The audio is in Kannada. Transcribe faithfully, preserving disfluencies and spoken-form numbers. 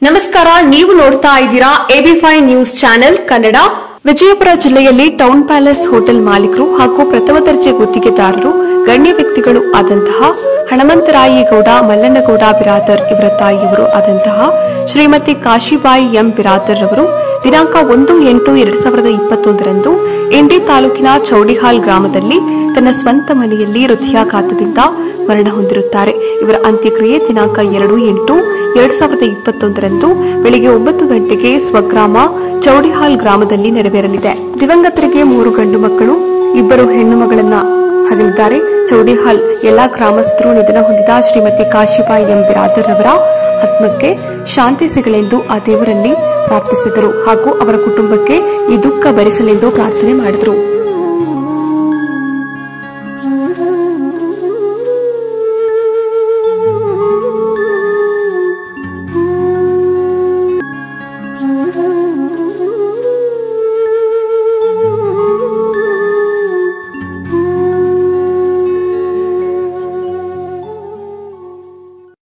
ನಮಸ್ಕಾರ, ನೀವು ನೋಡ್ತಾ ಇದ್ದೀರಾ AB five news channel Kannada. Vijayapura ಜಿಲ್ಲೆಯಲ್ಲಿ ಟೌನ್ ಪ್ಯಾಲೇಸ್ ಹೋಟೆಲ್ ಮಾಲೀಕರು ಹಾಗೂ ಪ್ರಥಮ ದರ್ಜೆ ಗುತ್ತಿಗೆದಾರರು ಗಣ್ಯ ವ್ಯಕ್ತಿಗಳು ಆದಂತಹ ಹಣಮಂತರಾಯೇಗೌಡ ಮಲ್ಲಣ್ಣಗೌಡ ಬಿರಾದರ್ ಇವರ ತಾಯಿಯವರು ಆದಂತಹ ಶ್ರೀಮತಿ ಕಾಶಿಬಾಯಿ ಎಂ ಬಿರಾದರ್ ಅವರು ದಿನಾಂಕ ಒಂದು ಎಂಟು ಎರಡು ಸಾವಿರದ ಇಪ್ಪತ್ತೊಂದರಂದು ಇಂಡಿ ತಾಲೂಕಿನ ಚೌಡಿಹಾಲ್ ಗ್ರಾಮದಲ್ಲಿ ತನ್ನ ಸ್ವಂತ ಮನೆಯಲ್ಲಿ ಹೃದಯಾಘಾತದಿಂದ ಮರಣ ಹೊಂದಿರುತ್ತಾರೆ. ಇವರ ಅಂತ್ಯಕ್ರಿಯೆ ದಿನಾಂಕ ಎರಡು ಎಂಟು ಎರಡು ಸಾವಿರದ ಇಪ್ಪತ್ತೊಂದರಂದು ಬೆಳಗ್ಗೆ ಒಂಬತ್ತು ಗಂಟೆಗೆ ಸ್ವಗ್ರಾಮ ಚೌಡಿಹಾಲ್ ಗ್ರಾಮದಲ್ಲಿ ನೆರವೇರಲಿದೆ. ದಿವಂಗತರಿಗೆ ಮೂರು ಗಂಡು ಮಕ್ಕಳು, ಇಬ್ಬರು ಹೆಣ್ಣು ಮಗಳನ್ನ ಹಗಲಿದ್ದಾರೆ. ಚೌಡಿಹಾಲ್ ಎಲ್ಲಾ ಗ್ರಾಮಸ್ಥರು ನಿಧನ ಹೊಂದಿದ ಶ್ರೀಮತಿ ಕಾಶಿಬಾಯಿ ಎಂ ಬಿರಾದರ್ ಅವರ ಆತ್ಮಕ್ಕೆ ಶಾಂತಿ ಸಿಗಲೆಂದು ಆ ದೇವರಲ್ಲಿ ಪ್ರಾರ್ಥಿಸಿದರು ಹಾಗೂ ಅವರ ಕುಟುಂಬಕ್ಕೆ ಈ ದುಃಖ ಭರಿಸಲೆಂದು ಪ್ರಾರ್ಥನೆ ಮಾಡಿದರು.